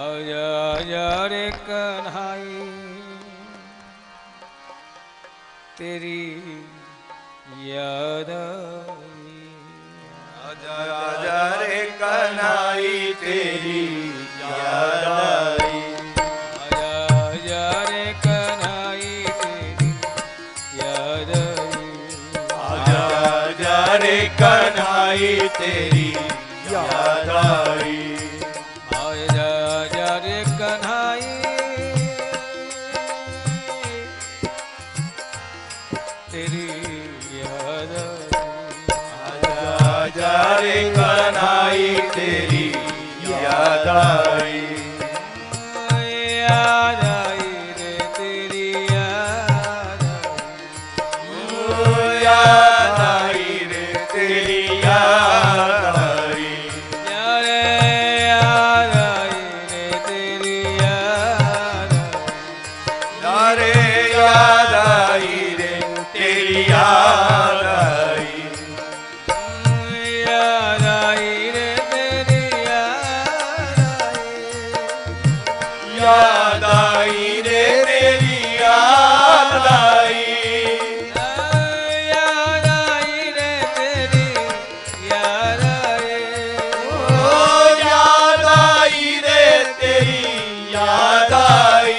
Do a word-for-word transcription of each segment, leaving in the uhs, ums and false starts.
आजा आजा रे कन्हाई तेरी याद आई। आजा आजा रे कन्हाई तेरी याद आई। आजा आजा रे कन्हाई तेरी याद आई। आजा आजा रे कन्हाई तेरी याद आई। आजा आजा रे कन्हाई तेरी याद आई। आजा आजा रे कन्हाई तेरी याद आई। याद आई रे तेरी याद आई। याद आई रे तेरी याद आई। यारे याद आई रे तेरी याद आई। यारे याद आई रे तेरी याद आई। याद आई रे तेरी याद आई। याद आई रे तेरी याद आई। याद आई रे तेरी याद आई। ओ याद आई रे तेरी याद आई।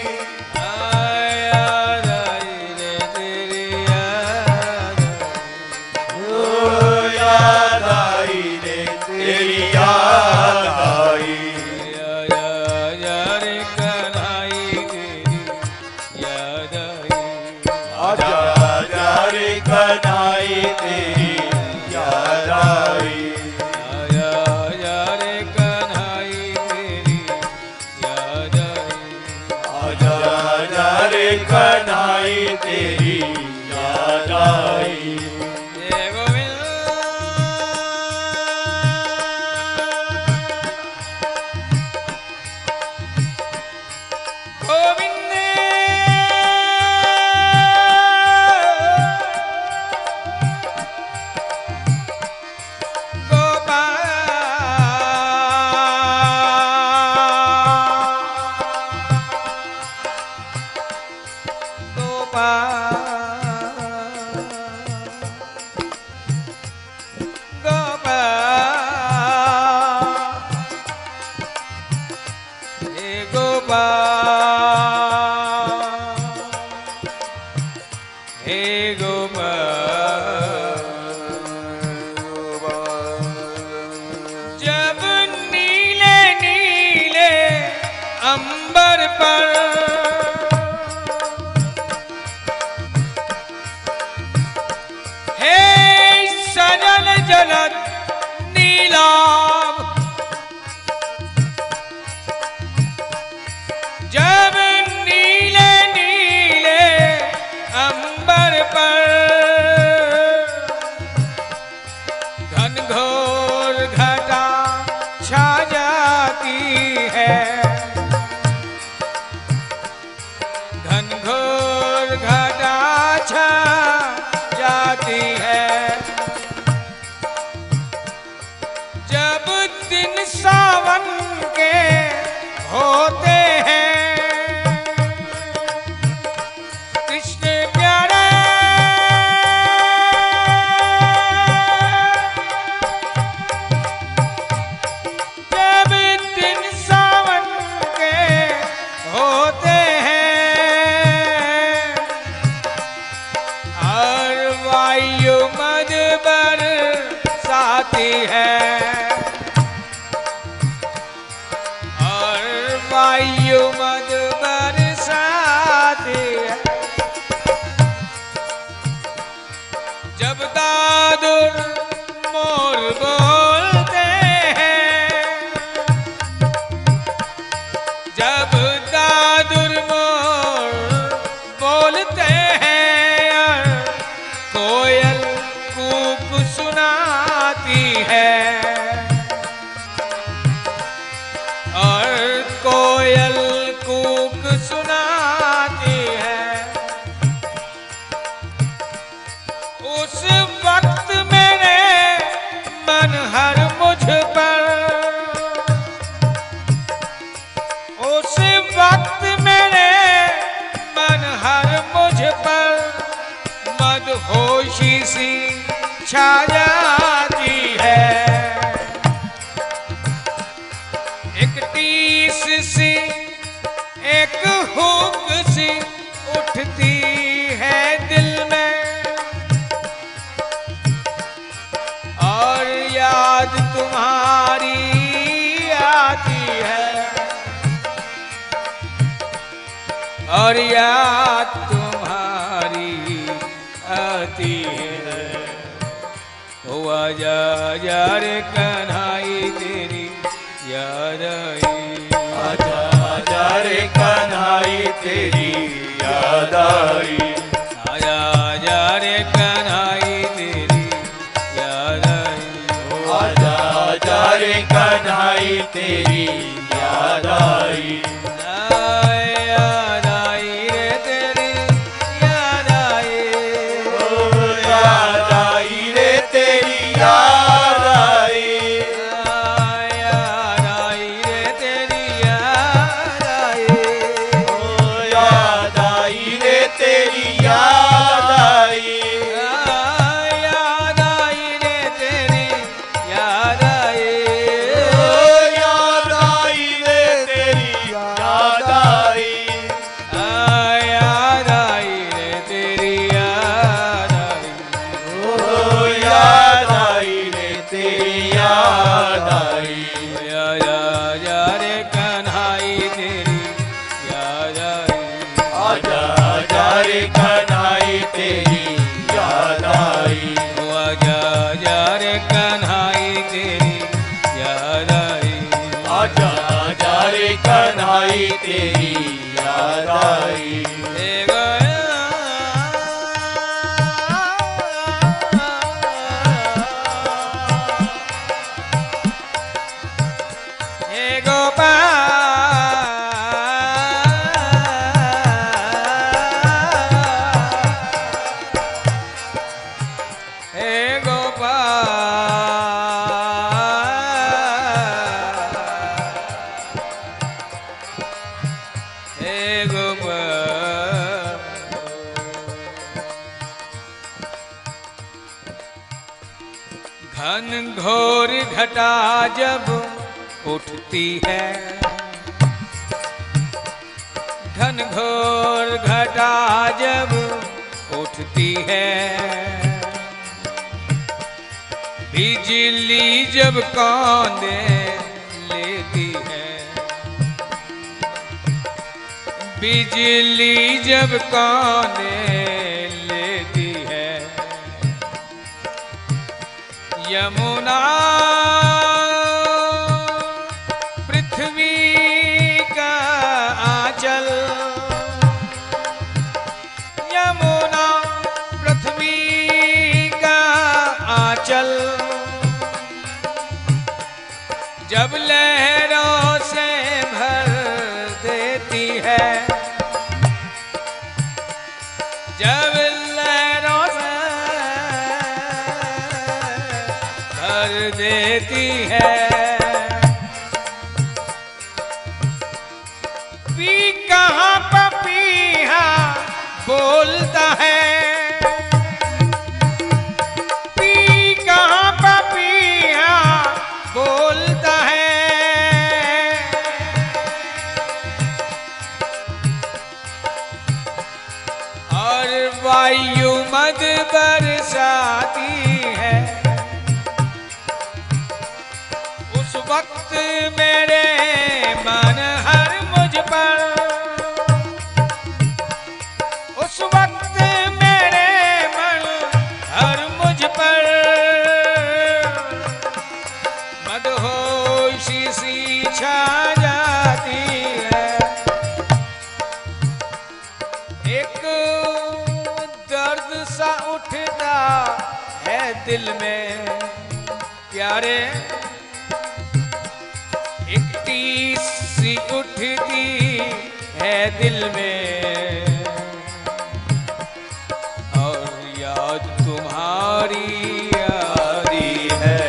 याद आई रे तेरी याद आई। ओ याद आई रे तेरी याद आई। आजा आजा रे कन्हाई तेरी याद आई। आजा आजा रे कन्हाई तेरी याद आई। आजा आजा रे कन्हाई तेरी याद आई। आजा आजा रे कन्हाई तेरी याद आई। जय गोविंद गोविंद जब नीले नीले अंबर पर हे सजल जलद नीलाभ, जब नीले नीले अंबर पर घनघोर घटा छा जाती है। घनघोर घटा छा जाती है। जब दिन सावन के होते हैं कृष्ण प्यारे, जब दिन सावन के होते हैं और वायु मद बरसाती है। और वायु मद बरसाती है। जब दादुर मोर बोलते हैं, जब दादुर मोर बोलते हैं, कोयल कूक सुनाती है। और कोयल कूक सुनाती है। उस वक्त मेरे मन हर मुझ पर होशी सी छा जाती है, एक टीस सी एक हुक सी उठती है दिल में, और याद तुम्हारी आती है, और याद तुम्हारी आती है। ओ आजा आजा रे कन्हाई तेरी याद आई, आजा आजा रे कन्हाई तेरी याद आई, आजा आजा रे कन्हाई तेरी याद आई, आजा आजा रे कन्हाई तेरी याद आई, याद आई रे तेरी याद आई, याद आई रे तेरी याद आई, याद आई रे तेरी याद आई, याद आई रे तेरी याद आई, याद आई रे तेरी याद आई, याद आई रे तेरी याद आई, याद आई रे तेरी याद आई, याद आई रे तेरी याद आई, आजा आजा रे कन्हाई तेरी याद आई, आजा आजा रे कन्हाई तेरी याद आई, आजा आजा रे कन्हाई तेरी याद आई, आजा आजा रे कन्हाई तेरी याद आई, हे गया हे गोपाल, हे गोपाल, हे गोपाल। घन घोर घटा जब उठती है, घन घोर घटा जब उठती है, बिजली जब कांदे लेती है, बिजली जब कांदे लेती है, यमुना पृथ्वी का आंचल, यमुना पृथ्वी का आंचल, जब लहरों से भर देती है, जब लहरों से भर देती है, पी कहाँ पपीहा बोलता है, पी कहाँ पपीहा बोलता है, और वायु मद बरसाती है, उस वक्त मेरे मन हर मुझ पर, उस वक्त मेरे मन हर मुझ पर, मदहोशी सी छा जाती है, एक दर्द सा उठता है दिल में प्यारे, एक टीस सी उठती है दिल में, और याद तुम्हारी आती है,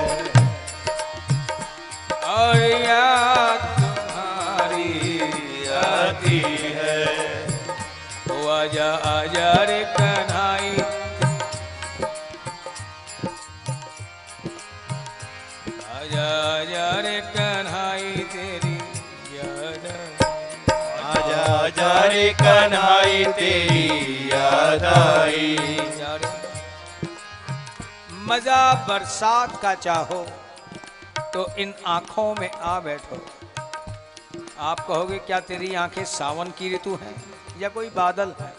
और याद तुम्हारी आती है। ओ आजा आजा रे कन्हाई याद आई। आजा आजा रे कन्हाई तेरी याद आई। मजा बरसात का चाहो तो इन आंखों में आ बैठो। आप कहोगे क्या तेरी आंखें सावन की ऋतु हैं या कोई बादल है?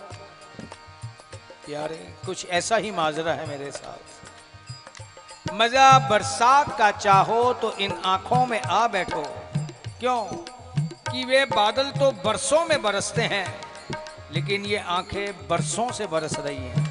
यारे कुछ ऐसा ही माजरा है मेरे साथ। मजा बरसात का चाहो तो इन आंखों में आ बैठो। क्यों कि वे बादल तो बरसों में बरसते हैं, लेकिन ये आंखें बरसों से बरस रही हैं।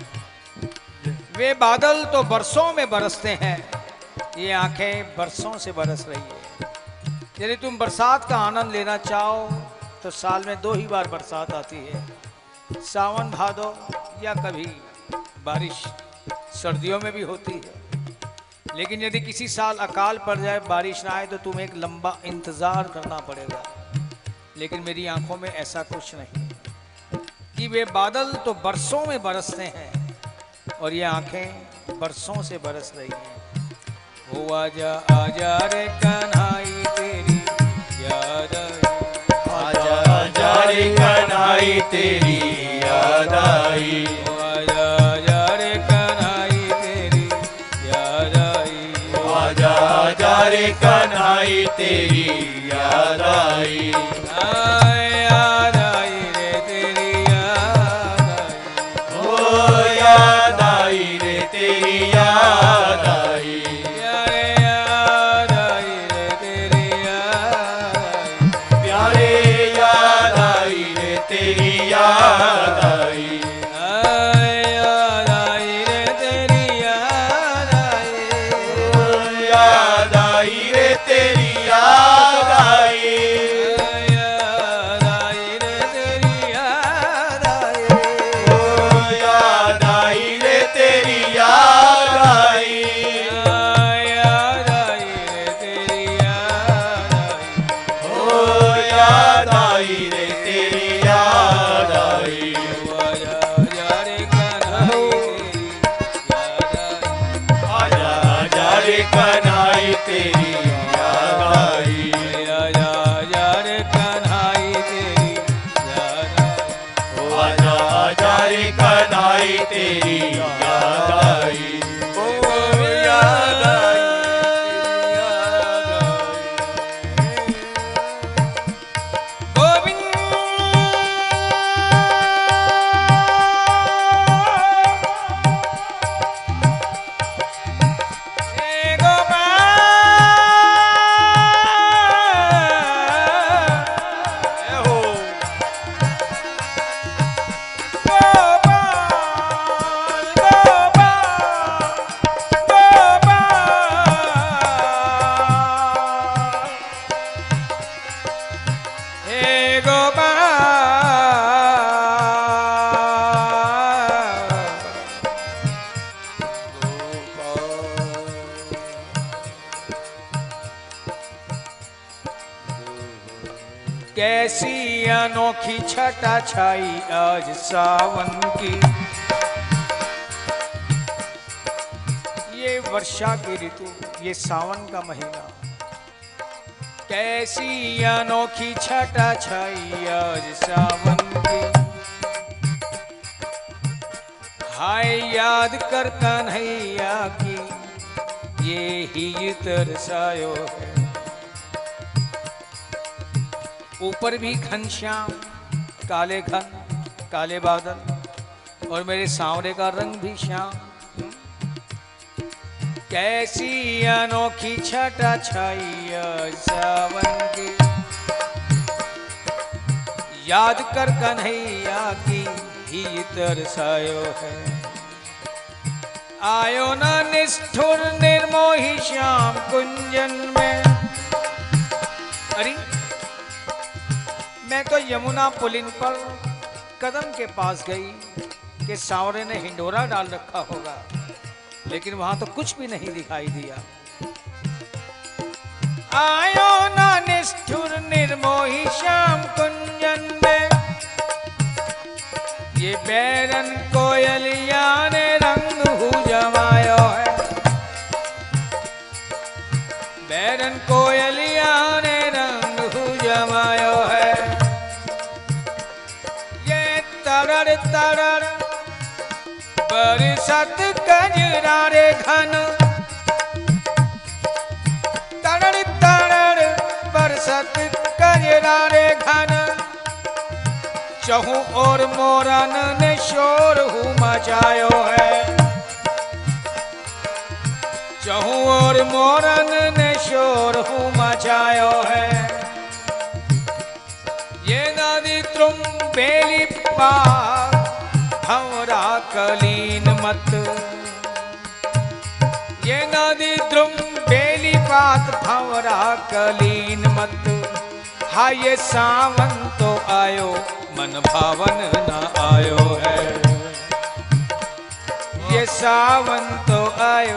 वे बादल तो बरसों में बरसते हैं, ये आंखें बरसों से बरस रही है। यदि तुम बरसात का आनंद लेना चाहो तो साल में दो ही बार बरसात आती है, सावन भादो या कभी बारिश सर्दियों में भी होती है। लेकिन यदि किसी साल अकाल पड़ जाए, बारिश ना आए, तो तुम्हें एक लंबा इंतजार करना पड़ेगा। लेकिन मेरी आंखों में ऐसा कुछ नहीं कि वे बादल तो बरसों में बरसते हैं और ये आंखें बरसों से बरस रही हैं। ओ आजा आजा रे कन्हाई तेरी याद आई। आजा आजा रे कन्हाई तेरी याद आई। ओ आजा आजा रे कन्हाई तेरी याद आई। आजा आजा रे कन्हाई तेरी याद आई। आय याद आई रे तेरी याद आई। ओ याद आई रे तेरी याद आई। यारे याद आई रे तेरी याद आई। प्यारे याद आई रे तेरी याद आई। आय याद आई रे तेरी याद आई। याद आई रे तेरी याद आई। याद आई रे तेरी याद आई। ओ याद आई रे तेरी याद आई। याद आई रे तेरी याद आई। ओ याद आई रे तेरी याद आई। आजा आजा रे कन्हाई तेरी याद आई। आजा आजा रे कन्हाई तेरी याद आई। आजा आजा रे कन्हाई तेरी ओ आजा आजा रे कन्हाई तेरी याद आई। याद आई। ओ याद आई गोविंद हे गोपाल हो गोपाल गोपाल गोपाल हे कैसी अनोखी छटा छाई आज सावन की। ये वर्षा की ऋतु, ये सावन का महीना, कैसी अनोखी छटा छाई आज सावन की। हाय याद कर कन्हैया की ये ही तरसायो है। ऊपर भी घनश्याम, काले घन, काले बादल, और मेरे सांवरे का रंग भी श्याम। कैसी अनोखी छटा छाई आज सावन की। याद कर कन्हैया की ही तरसायो है। आयो ना निष्ठुर निर्मोही श्याम कुंजन में। अरे मैं तो यमुना पुलिन पर कदम के पास गई कि सांवरे ने हिंडोरा डाल रखा होगा, लेकिन वहां तो कुछ भी नहीं दिखाई दिया। आयो ना निष्ठुर निर्मोही श्याम कुंजन में। ये बैरन कोयलिया ने रंग हु जमायो है। बैरन कोयलिया ने रंग हु समायो है। ये तरड़ तरड़ बरसत कजरारे घन, तरड़ तरड़ बरसत कजरारे घन, चहु और मोरन ने शोर हूँ मचायो है। चहु और मोरन ने शोर हूँ मचायो है। ये नदी तुम बेली पार भंवरा कलीन मत, ये नदी द्रुम बेली पात भंवरा कलीन मत। हा ये सावन तो आयो मन भावन न आयो है। ये सावन तो आयो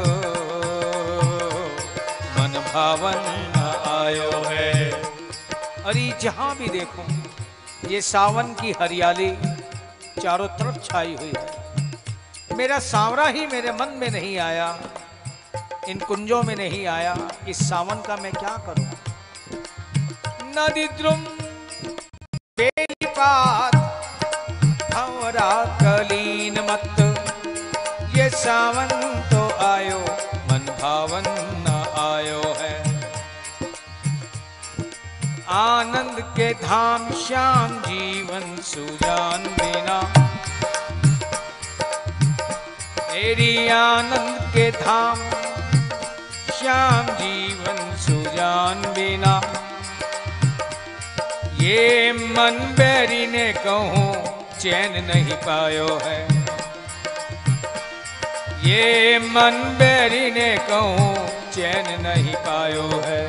मन भावन न आयो है। अरे जहां भी देखो ये सावन की हरियाली चारों तरफ छाई हुई है। मेरा सांवरा ही मेरे मन में नहीं आया, इन कुंजों में नहीं आया, इस सावन का मैं क्या करूं। नदी द्रुम बेली पात भंवरा कलीन मत, ये सावन तो आयो मन भावन न आयो है। आनंद के धाम श्याम जीवन सुजान बिना, तेरी आनंद के धाम श्याम जीवन सुजान बिना। ये मन बैरी ने कहूँ चैन नहीं पायो है। ये मन बैरी ने कहूँ चैन नहीं पायो है।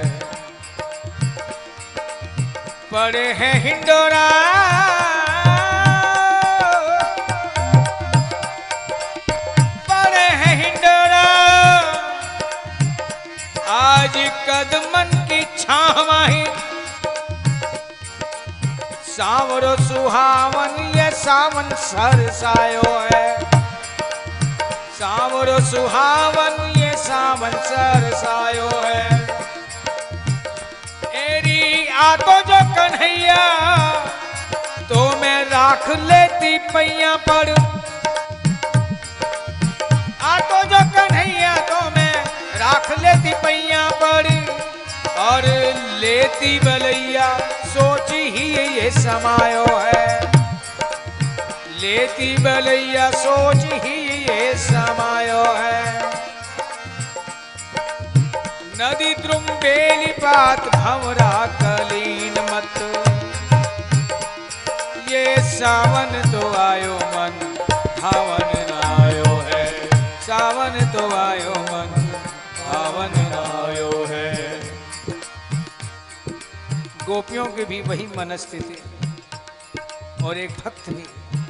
पड़े हैं हिंडोरा पड़े हैं हिंडोरा, आज कदमन की छावाही। सावरो सुहावन ये सावन सरसायो है। सावरो सुहावन ये सावन सरसायो है। एरी आ तो जो कन्हैया तो मैं राख लेती पैया पर। आ तो जो कन्हैया तो मैं राख लेती पैया पर, और लेती बलैया सोच ही ये समायो है। लेती बलैया सोच ही ये समायो है। नदी द्रुम बेली पात भंवरा कलीन मत, ये सावन तो आयो मन भावन न आयो है। सावन तो आयो मन भावन न आयो है। गोपियों की भी वही मनस्थिति, और एक भक्त भी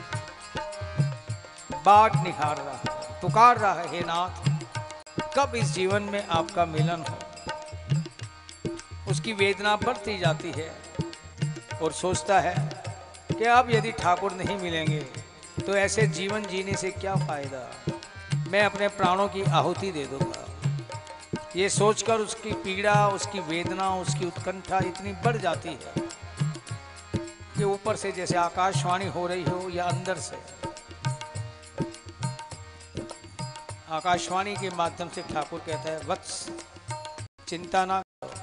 बाट निखार रहा है, पुकार रहा है, हे नाथ कब इस जीवन में आपका मिलन हो। उसकी वेदना बढ़ती जाती है और सोचता है कि अब यदि ठाकुर नहीं मिलेंगे तो ऐसे जीवन जीने से क्या फायदा, मैं अपने प्राणों की आहुति दे दूंगा। ये सोचकर उसकी पीड़ा, उसकी वेदना, उसकी उत्कंठा इतनी बढ़ जाती है कि ऊपर से जैसे आकाशवाणी हो रही हो या अंदर से आकाशवाणी के माध्यम से ठाकुर कहता है, वत्स चिंता ना करो,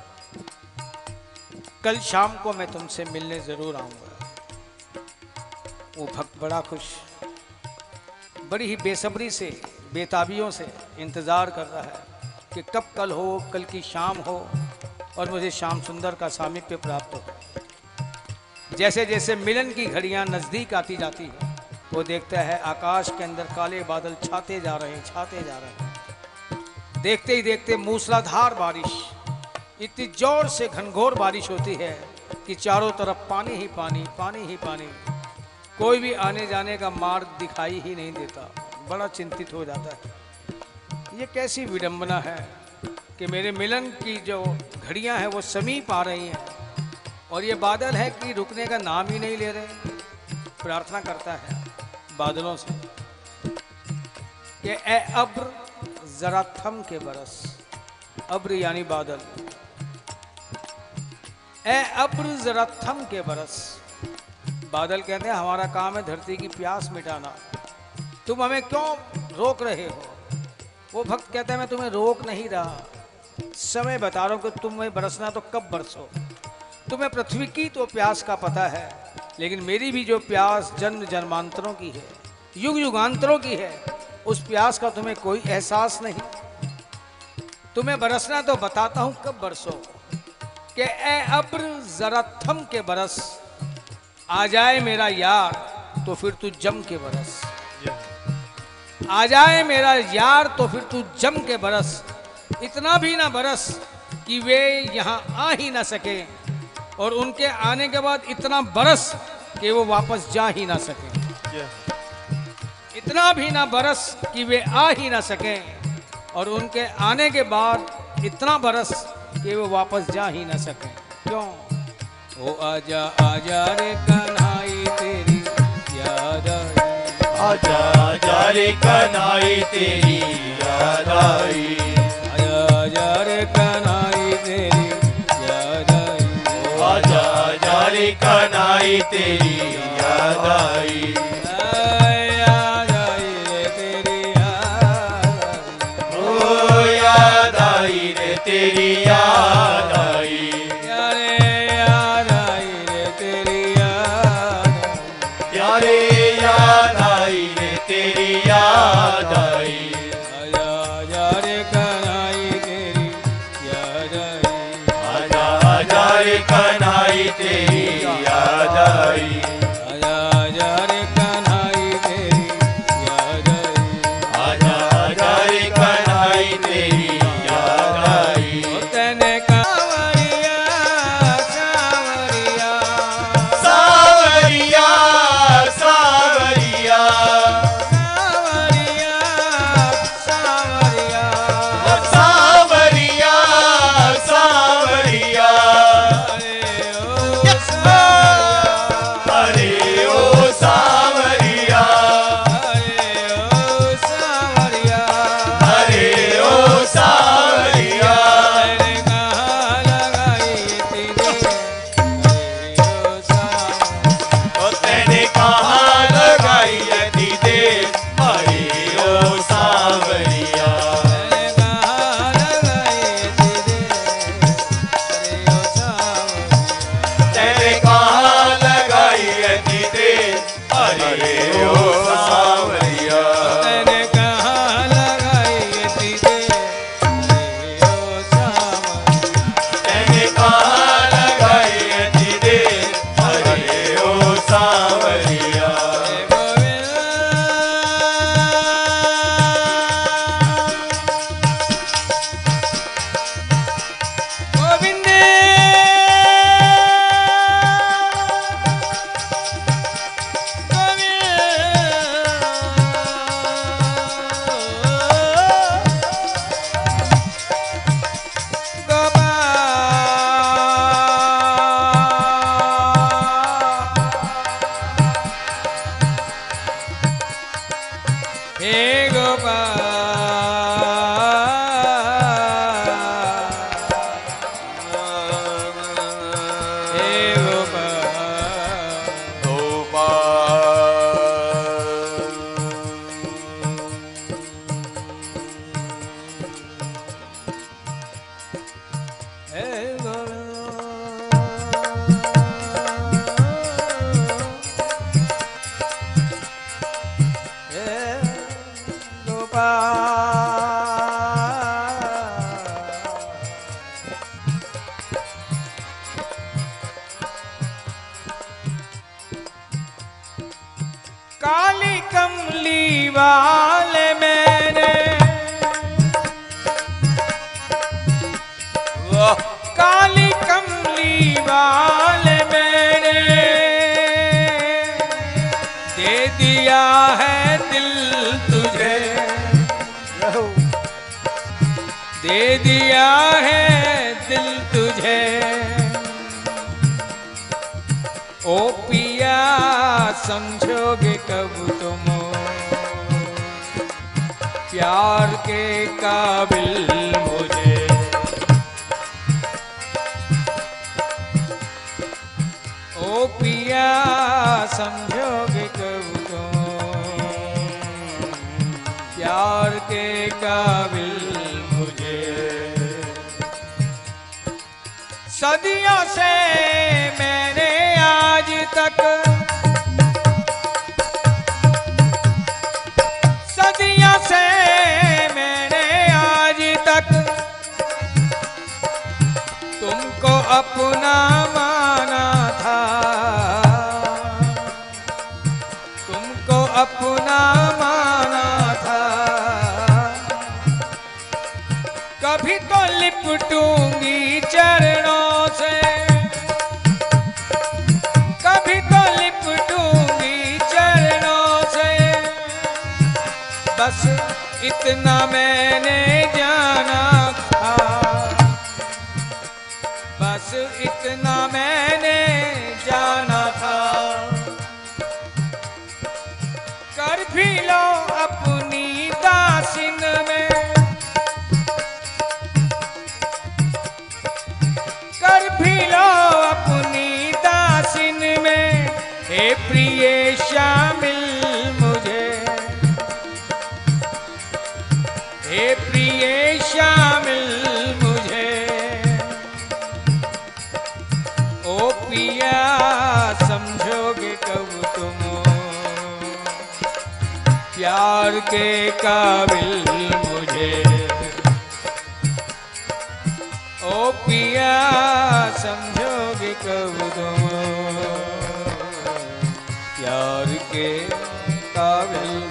कल शाम को मैं तुमसे मिलने जरूर आऊंगा। वो भक्त बड़ा खुश, बड़ी ही बेसब्री से, बेताबियों से इंतजार कर रहा है कि कब कल हो, कल की शाम हो और मुझे श्याम सुंदर का सामीप्य प्राप्त हो। जैसे जैसे मिलन की घड़ियां नजदीक आती जाती है, वो देखता है आकाश के अंदर काले बादल छाते जा रहे हैं, छाते जा रहे हैं। देखते ही देखते मूसलाधार बारिश, इतनी जोर से घनघोर बारिश होती है कि चारों तरफ पानी ही पानी, पानी ही पानी, कोई भी आने जाने का मार्ग दिखाई ही नहीं देता। बड़ा चिंतित हो जाता है, ये कैसी विडंबना है कि मेरे मिलन की जो घड़ियां हैं वो समीप आ रही हैं और ये बादल है कि रुकने का नाम ही नहीं ले रहे। प्रार्थना करता है बादलों से कि ए अब्र जरा थम के बरस। अब्र यानी बादल, ए अब्र जरथम के बरस। बादल कहते हैं हमारा काम है धरती की प्यास मिटाना, तुम हमें क्यों रोक रहे हो? वो भक्त कहते हैं मैं तुम्हें रोक नहीं रहा, समय बता रहा हूं कि तुम्हें बरसना तो कब बरसो। तुम्हें पृथ्वी की तो प्यास का पता है, लेकिन मेरी भी जो प्यास जन्म जन्मांतरों की है, युग युगांतरों की है, उस प्यास का तुम्हें कोई एहसास नहीं। तुम्हें बरसना तो बताता हूं कब बरसो कि ए अब्र जरा थम के बरस, आ जाए मेरा यार तो फिर तू जम के बरस। आ जाए मेरा यार तो फिर तू जम के बरस, इतना भी ना बरस कि वे यहाँ आ ही ना सके, और उनके आने के बाद इतना बरस कि वो वापस जा ही ना सके। इतना भी ना बरस कि वे आ ही ना सके, और उनके आने के बाद इतना बरस कि वो वापस जा ही ना सके। क्यों? ओ आजा आजा रे कन्हाई तेरी याद आई, आजा आजा रे कन्हाई तेरी याद आई, आजा आजा रे कन्हाई तेरी याद आई, आजा आजा रे कन्हाई तेरी याद आई, याद आई रे तेरी याद आई, ओ याद आई रे तेरी याद आई, यारे याद आई रे तेरी याद आई, प्यारे याद आई रे तेरी याद आई, आजा आजा रे कन्हाई तेरी याद आई, आजा आजा रे कन्हाई तेरी याद आई, आजा आजा रे कन्हाई तेरी याद आई। ओ तेने कांवरिया कांवरिया सावरिया सावरिया सावरिया सावरिया सावरिया सावरिया, अरे ओ सावरिया, अरे ओ सावरिया, अरे ओ सावरिया, अरे ओ तेने कहाँ लगाई इतनी देर, तेने कहाँ लगाई अति देर, अरे ओ सावरिया, तेने कहाँ लगाई इतनी देर, अरे ओ सावरिया, तेने कहाँ लगाई अति देर, अरे ओ सावरिया, तेने कहाँ लगाई इतनी देर, अरे ओ सावरिया, तेने कहाँ लगाई अति देर, अरे ओ सावरिया, गोविंद हे गोपाल, हे गोपाल, हे गोपाल, हे काली कमली वाले मैंने, काली कमली वाले मैंने दे दिया है दिल तुझे, दे दिया है दिल तुझे, ओ पिया समझोगे कब तुम प्यार के काबिल मुझे, ओ पिया समझोगे कब तुम प्यार के काबिल मुझे। सदियों से मैंने आज तक सदियों से मैंने आज तक तुमको अपना माना था, तुमको अपना माना था। कभी तो लिपटूंगी चरणों से, कभी तो लिपटूंगी चरणों से। बस इतना मैंने जाना था, बस इतना मैंने जाना था। कर भी लो अपनी दासिन में, कर भी लो अपनी दासिन में। हे प्रिय शामिल मुझे, हे प्रिय शामिल मुझे। ओ पिया समझोगे कब तुम प्यार के काबिल मुझे। ओ पिया समझोगे कब तुम प्यार के काबिल